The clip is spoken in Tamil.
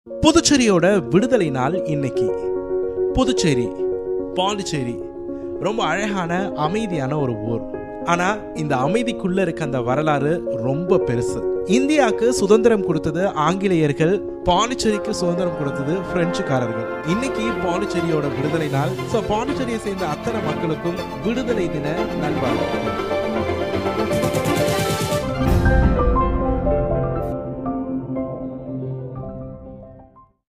புதுச்சேரியோட விடுதலை நாள் இன்னைக்கு. புதுச்சேரி, பாண்டிச்சேரி ரொம்ப அழகான அமைதியான ஒரு ஊர். ஆனா இந்த அமைதிக்குள்ள இருக்க அந்த வரலாறு ரொம்ப பெருசு. இந்தியாவுக்கு சுதந்திரம் கொடுத்தது ஆங்கிலேயர்கள், பாண்டிச்சேரிக்கு சுதந்திரம் கொடுத்தது பிரெஞ்சுக்காரர்கள். இன்னைக்கு பாண்டிச்சேரியோட விடுதலை நாள். பாண்டிச்சேரியை சேர்ந்த அத்தனை மக்களுக்கும் விடுதலை தின நல்வாழ்த்துக்கள்.